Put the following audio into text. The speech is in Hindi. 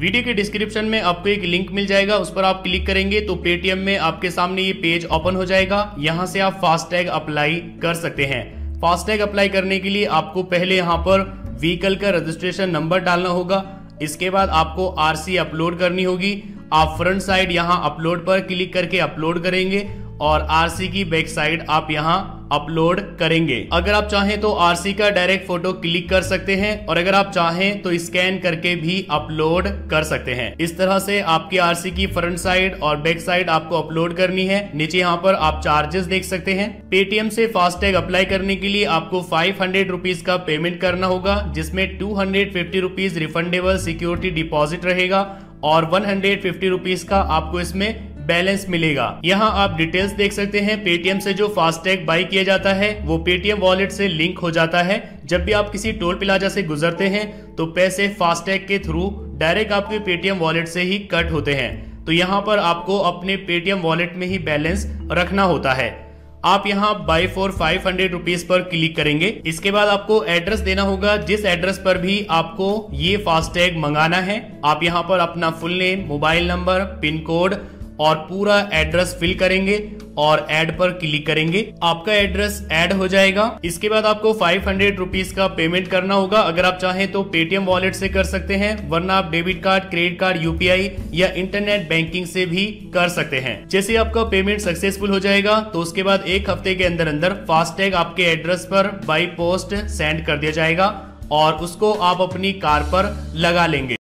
वीडियो के डिस्क्रिप्शन में आपको एक लिंक मिल जाएगा, उस पर आप क्लिक करेंगे तो पेटीएम में आपके सामने ये पेज ओपन हो जाएगा। यहाँ से आप फास्टैग अप्लाई कर सकते हैं। फास्टैग अप्लाई करने के लिए आपको पहले यहाँ पर व्हीकल का रजिस्ट्रेशन नंबर डालना होगा। इसके बाद आपको आरसी अपलोड करनी होगी। आप फ्रंट साइड यहाँ अपलोड पर क्लिक करके अपलोड करेंगे और आरसी की बैक साइड आप यहाँ अपलोड करेंगे। अगर आप चाहें तो आरसी का डायरेक्ट फोटो क्लिक कर सकते हैं और अगर आप चाहें तो स्कैन करके भी अपलोड कर सकते हैं। इस तरह से आपकी आरसी की फ्रंट साइड और बैक साइड आपको अपलोड करनी है। नीचे यहाँ पर आप चार्जेस देख सकते हैं। पेटीएम से फास्टैग अप्लाई करने के लिए आपको 500 रुपीज का पेमेंट करना होगा, जिसमें 250 रुपीज रिफंडेबल सिक्योरिटी डिपॉजिट रहेगा और 150 रुपीज का आपको इसमें बैलेंस मिलेगा। यहाँ आप डिटेल्स देख सकते हैं। पेटीएम से जो फास्टैग बाई किया जाता है वो पेटीएम वॉलेट से लिंक हो जाता है। जब भी आप किसी टोल प्लाजा से गुजरते हैं तो पैसे फास्टैग के थ्रू डायरेक्ट आपके पेटीएम वॉलेट से ही कट होते हैं। तो यहाँ पर आपको अपने पेटीएम वॉलेट में ही बैलेंस रखना होता है। आप यहाँ बाय फॉर 500 रुपीज पर क्लिक करेंगे। इसके बाद आपको एड्रेस देना होगा, जिस एड्रेस पर भी आपको ये फास्टैग मंगाना है। आप यहाँ पर अपना full name, mobile number, pin code और पूरा एड्रेस फिल करेंगे और ऐड पर क्लिक करेंगे। आपका एड्रेस ऐड हो जाएगा। इसके बाद आपको 500 रुपीज का पेमेंट करना होगा। अगर आप चाहें तो पेटीएम वॉलेट से कर सकते हैं, वरना आप debit card, credit card, UPI या इंटरनेट बैंकिंग से भी कर सकते हैं। जैसे आपका पेमेंट सक्सेसफुल हो जाएगा तो उसके बाद 1 हफ्ते के अंदर अंदर फास्टैग आपके एड्रेस पर बाई पोस्ट सेंड कर दिया जाएगा और उसको आप अपनी कार पर लगा लेंगे।